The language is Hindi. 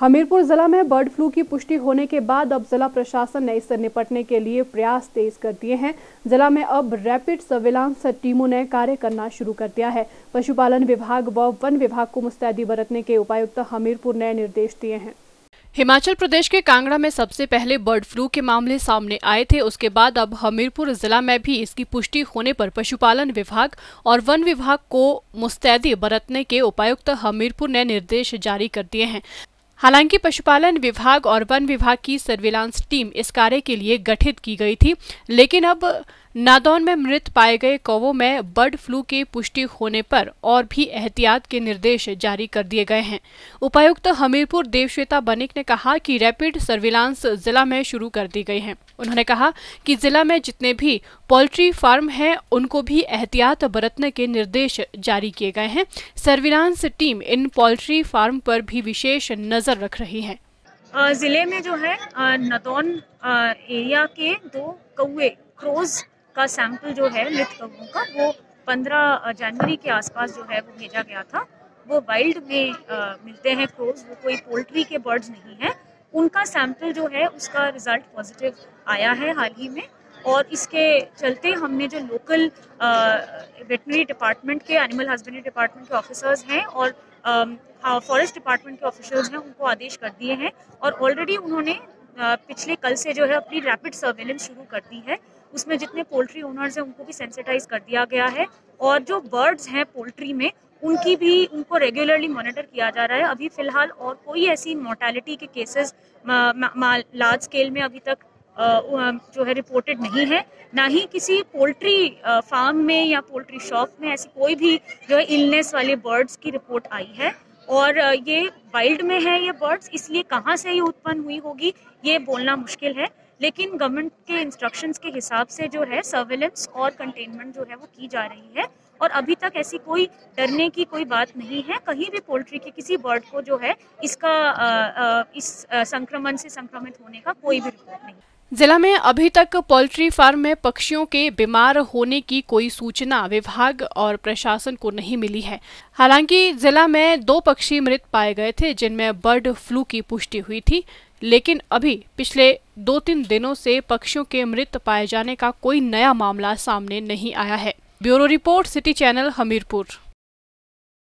हमीरपुर जिला में बर्ड फ्लू की पुष्टि होने के बाद अब जिला प्रशासन ने इससे निपटने के लिए प्रयास तेज कर दिए हैं। जिला में अब रैपिड सर्विलांस टीमों ने कार्य करना शुरू कर दिया है। पशुपालन विभाग व वन विभाग को मुस्तैदी बरतने के उपायुक्त हमीरपुर ने निर्देश दिए हैं। हिमाचल प्रदेश के कांगड़ा में सबसे पहले बर्ड फ्लू के मामले सामने आए थे। उसके बाद अब हमीरपुर जिला में भी इसकी पुष्टि होने पर पशुपालन विभाग और वन विभाग को मुस्तैदी बरतने के उपायुक्त हमीरपुर ने निर्देश जारी कर दिए हैं। हालांकि पशुपालन विभाग और वन विभाग की सर्विलांस टीम इस कार्य के लिए गठित की गई थी, लेकिन अब नादौन में मृत पाए गए कौवों में बर्ड फ्लू की पुष्टि होने पर और भी एहतियात के निर्देश जारी कर दिए गए हैं। उपायुक्त हमीरपुर देवश्वेता बनिक ने कहा कि रैपिड सर्विलांस जिला में शुरू कर दी गई है। उन्होंने कहा कि जिला में जितने भी पोल्ट्री फार्म हैं उनको भी एहतियात बरतने के निर्देश जारी किए गए हैं। सर्विलांस टीम इन पोल्ट्री फार्म पर भी विशेष नजर रख रही है। जिले में जो है नादौन एरिया के 2 कौवे क्रोज का सैंपल जो है मृत कौवों का वो 15 जनवरी के आसपास जो है वो भेजा गया था। वो वाइल्ड में मिलते हैं क्रोज, वो कोई पोल्ट्री के बर्ड्स नहीं है। उनका सैंपल जो है उसका रिजल्ट पॉजिटिव आया है हाल ही में, और इसके चलते हमने जो लोकल वेटनरी डिपार्टमेंट के, एनिमल हस्बेंड्री डिपार्टमेंट के ऑफिसर्स हैं और फॉरेस्ट डिपार्टमेंट के ऑफिसर्स हैं उनको आदेश कर दिए हैं, और ऑलरेडी उन्होंने पिछले कल से जो है अपनी रैपिड सर्वेलेंस शुरू कर दी है। उसमें जितने पोल्ट्री ओनर्स हैं उनको भी सेंसिटाइज कर दिया गया है, और जो बर्ड्स हैं पोल्ट्री में उनको रेगुलरली मॉनिटर किया जा रहा है। अभी फिलहाल और कोई ऐसी मोर्टेलिटी के केसेस लार्ज स्केल में अभी तक जो है रिपोर्टेड नहीं है, ना ही किसी पोल्ट्री फार्म में या पोल्ट्री शॉप में ऐसी कोई भी जो है इलनेस वाले बर्ड्स की रिपोर्ट आई है। और ये वाइल्ड में है ये बर्ड्स, इसलिए कहाँ से ये उत्पन्न हुई होगी ये बोलना मुश्किल है, लेकिन गवर्नमेंट के इंस्ट्रक्शंस के हिसाब से जो है सर्वेलेंस और कंटेनमेंट जो है वो की जा रही है, और अभी तक ऐसी कोई डरने की कोई बात नहीं है। कहीं भी पोल्ट्री के किसी बर्ड को जो है इस संक्रमण से संक्रमित होने का कोई भी रिपोर्ट नहीं। जिला में अभी तक पोल्ट्री फार्म में पक्षियों के बीमार होने की कोई सूचना विभाग और प्रशासन को नहीं मिली है। हालांकि जिला में 2 पक्षी मृत पाए गए थे जिनमें बर्ड फ्लू की पुष्टि हुई थी, लेकिन अभी पिछले 2-3 दिनों से पक्षियों के मृत पाए जाने का कोई नया मामला सामने नहीं आया है। Bureau report, city channel, Hamirpur.